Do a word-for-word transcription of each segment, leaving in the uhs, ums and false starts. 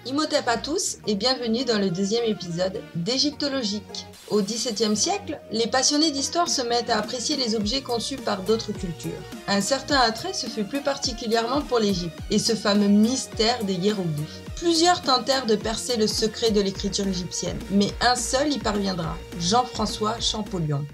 Imhotep à tous et bienvenue dans le deuxième épisode d'Égyptologique. Au dix-septième siècle, les passionnés d'histoire se mettent à apprécier les objets conçus par d'autres cultures. Un certain attrait se fait plus particulièrement pour l'Égypte et ce fameux mystère des hiéroglyphes. Plusieurs tentèrent de percer le secret de l'écriture égyptienne, mais un seul y parviendra, Jean-François Champollion.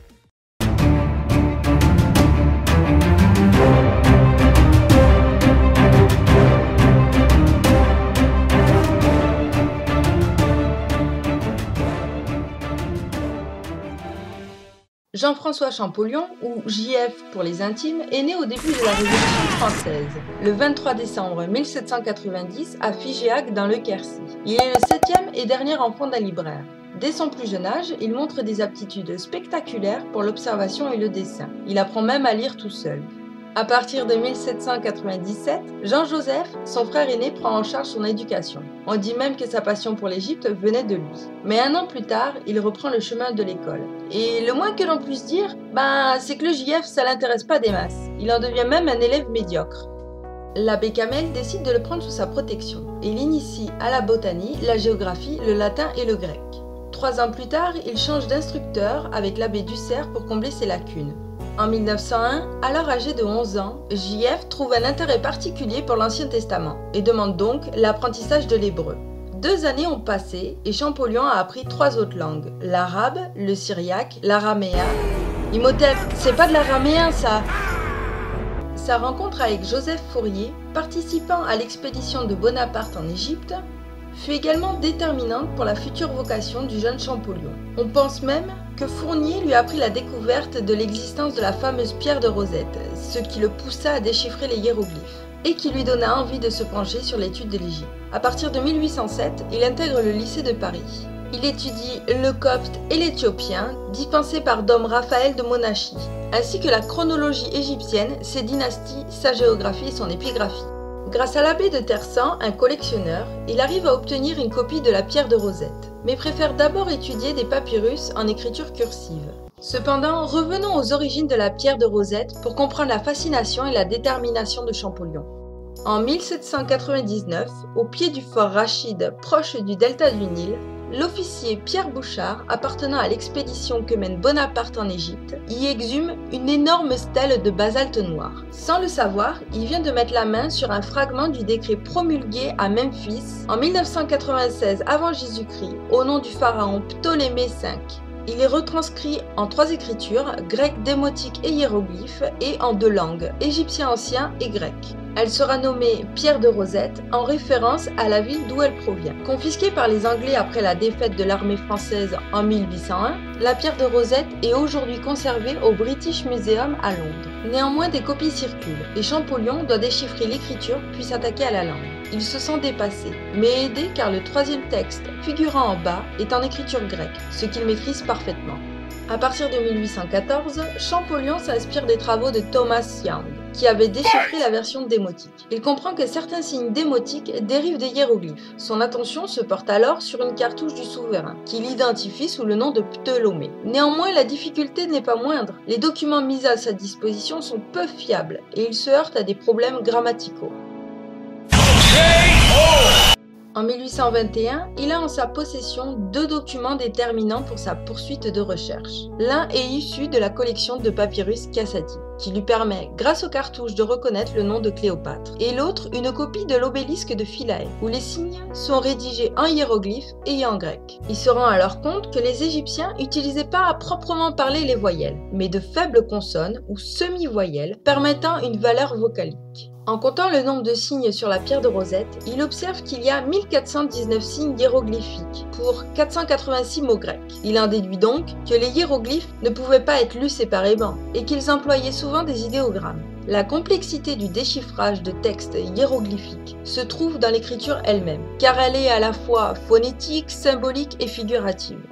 Jean-François Champollion, ou J F pour les intimes, est né au début de la Révolution française, le vingt-trois décembre mille sept cent quatre-vingt-dix à Figeac dans le Quercy. Il est le septième et dernier enfant d'un libraire. Dès son plus jeune âge, il montre des aptitudes spectaculaires pour l'observation et le dessin. Il apprend même à lire tout seul. À partir de mille sept cent quatre-vingt-dix-sept, Jean-Joseph, son frère aîné, prend en charge son éducation. On dit même que sa passion pour l'Égypte venait de lui. Mais un an plus tard, il reprend le chemin de l'école. Et le moins que l'on puisse dire, ben, c'est que le J F, ça l'intéresse pas des masses. Il en devient même un élève médiocre. L'abbé Camel décide de le prendre sous sa protection et l'initie à la botanie, la géographie, le latin et le grec. Trois ans plus tard, il change d'instructeur avec l'abbé Dussert pour combler ses lacunes. En mille neuf cent un, alors âgé de onze ans, J F trouve un intérêt particulier pour l'Ancien Testament et demande donc l'apprentissage de l'hébreu. Deux années ont passé et Champollion a appris trois autres langues, l'arabe, le syriaque, l'araméen. Imhotep, c'est pas de l'araméen ça! Sa rencontre avec Joseph Fourier, participant à l'expédition de Bonaparte en Égypte, fut également déterminante pour la future vocation du jeune Champollion. On pense même que Fournier lui a appris la découverte de l'existence de la fameuse pierre de Rosette, ce qui le poussa à déchiffrer les hiéroglyphes, et qui lui donna envie de se pencher sur l'étude de l'Égypte. À partir de mille huit cent sept, il intègre le lycée de Paris. Il étudie le copte et l'éthiopien, dispensé par Dom Raphaël de Monachie, ainsi que la chronologie égyptienne, ses dynasties, sa géographie et son épigraphie. Grâce à l'abbé de Tersan, un collectionneur, il arrive à obtenir une copie de la pierre de Rosette, mais préfère d'abord étudier des papyrus en écriture cursive. Cependant, revenons aux origines de la pierre de Rosette pour comprendre la fascination et la détermination de Champollion. En mille sept cent quatre-vingt-dix-neuf, au pied du fort Rachid, proche du delta du Nil, l'officier Pierre Bouchard, appartenant à l'expédition que mène Bonaparte en Égypte, y exhume une énorme stèle de basalte noir. Sans le savoir, il vient de mettre la main sur un fragment du décret promulgué à Memphis en mille neuf cent quatre-vingt-seize avant Jésus-Christ au nom du pharaon Ptolémée cinq. Il est retranscrit en trois écritures, grec, démotique et hiéroglyphe, et en deux langues, égyptien ancien et grec. Elle sera nommée Pierre de Rosette en référence à la ville d'où elle provient. Confisquée par les Anglais après la défaite de l'armée française en mille huit cent un, la pierre de Rosette est aujourd'hui conservée au British Museum à Londres. Néanmoins, des copies circulent et Champollion doit déchiffrer l'écriture puis s'attaquer à la langue. Il se sent dépassé, mais aidé car le troisième texte, figurant en bas, est en écriture grecque, ce qu'il maîtrise parfaitement. À partir de mille huit cent quatorze, Champollion s'inspire des travaux de Thomas Young, qui avait déchiffré la version démotique. Il comprend que certains signes démotiques dérivent des hiéroglyphes. Son attention se porte alors sur une cartouche du souverain, qu'il identifie sous le nom de Ptolomée. Néanmoins, la difficulté n'est pas moindre. Les documents mis à sa disposition sont peu fiables et il se heurte à des problèmes grammaticaux. En mille huit cent vingt et un, il a en sa possession deux documents déterminants pour sa poursuite de recherche. L'un est issu de la collection de papyrus Cassati, qui lui permet, grâce aux cartouches, de reconnaître le nom de Cléopâtre, et l'autre une copie de l'obélisque de Philae, où les signes sont rédigés en hiéroglyphes et en grec. Il se rend alors compte que les Égyptiens n'utilisaient pas à proprement parler les voyelles, mais de faibles consonnes ou semi-voyelles permettant une valeur vocalique. En comptant le nombre de signes sur la pierre de Rosette, il observe qu'il y a mille quatre cent dix-neuf signes hiéroglyphiques pour quatre cent quatre-vingt-six mots grecs. Il en déduit donc que les hiéroglyphes ne pouvaient pas être lus séparément et qu'ils employaient souvent des idéogrammes. La complexité du déchiffrage de textes hiéroglyphiques se trouve dans l'écriture elle-même, car elle est à la fois phonétique, symbolique et figurative.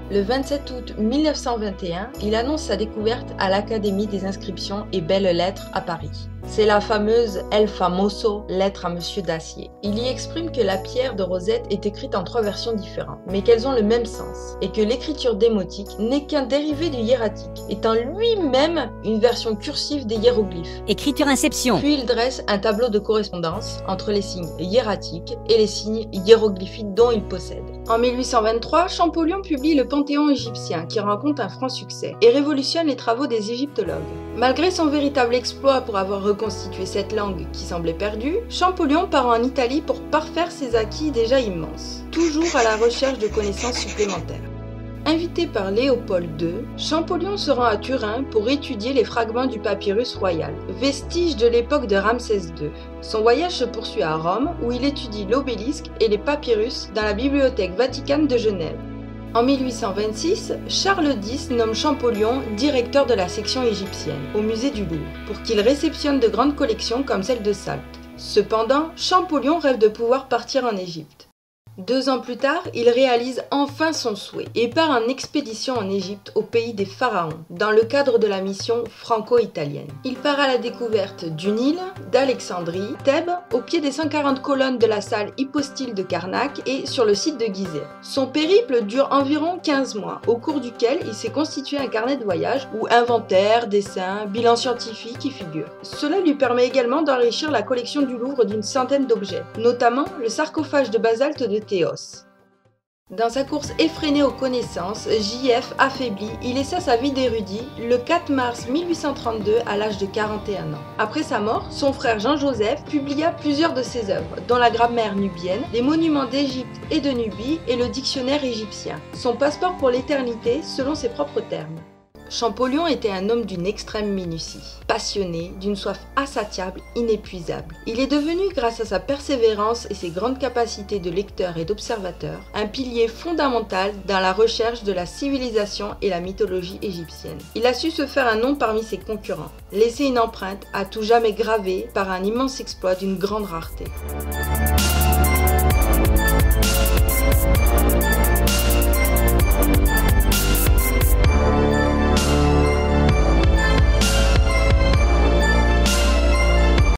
Le vingt-sept août mille neuf cent vingt et un, il annonce sa découverte à l'Académie des inscriptions et belles-lettres à Paris. C'est la fameuse El Famoso lettre à Monsieur d'Acier. Il y exprime que la pierre de Rosette est écrite en trois versions différentes, mais qu'elles ont le même sens, et que l'écriture démotique n'est qu'un dérivé du hiératique, étant lui-même une version cursive des hiéroglyphes. Écriture Inception. Puis il dresse un tableau de correspondance entre les signes hiératiques et les signes hiéroglyphiques dont il possède. En mille huit cent vingt-trois, Champollion publie le Panthéon égyptien, qui rencontre un franc succès, et révolutionne les travaux des égyptologues. Malgré son véritable exploit pour avoir reconstitué cette langue qui semblait perdue, Champollion part en Italie pour parfaire ses acquis déjà immenses, toujours à la recherche de connaissances supplémentaires. Invité par Léopold deux, Champollion se rend à Turin pour étudier les fragments du papyrus royal, vestige de l'époque de Ramsès deux. Son voyage se poursuit à Rome, où il étudie l'obélisque et les papyrus dans la bibliothèque vaticane de Genève. En mille huit cent vingt-six, Charles dix nomme Champollion directeur de la section égyptienne, au musée du Louvre, pour qu'il réceptionne de grandes collections comme celle de Salte. Cependant, Champollion rêve de pouvoir partir en Égypte. Deux ans plus tard, il réalise enfin son souhait et part en expédition en Égypte, au pays des pharaons, dans le cadre de la mission franco-italienne. Il part à la découverte du Nil, d'Alexandrie, Thèbes, au pied des cent quarante colonnes de la salle hypostyle de Karnak et sur le site de Gizeh. Son périple dure environ quinze mois, au cours duquel il s'est constitué un carnet de voyage où inventaire, dessins, bilan scientifique y figurent. Cela lui permet également d'enrichir la collection du Louvre d'une centaine d'objets, notamment le sarcophage de basalte de Théos. Dans sa course effrénée aux connaissances, J F affaibli, il laissa sa vie d'érudit le quatre mars mille huit cent trente-deux à l'âge de quarante et un ans. Après sa mort, son frère Jean-Joseph publia plusieurs de ses œuvres, dont la grammaire nubienne, les monuments d'Égypte et de Nubie et le dictionnaire égyptien, son passeport pour l'éternité selon ses propres termes. Champollion était un homme d'une extrême minutie, passionné, d'une soif insatiable, inépuisable. Il est devenu, grâce à sa persévérance et ses grandes capacités de lecteur et d'observateur, un pilier fondamental dans la recherche de la civilisation et la mythologie égyptienne. Il a su se faire un nom parmi ses concurrents, laisser une empreinte à tout jamais gravée par un immense exploit d'une grande rareté.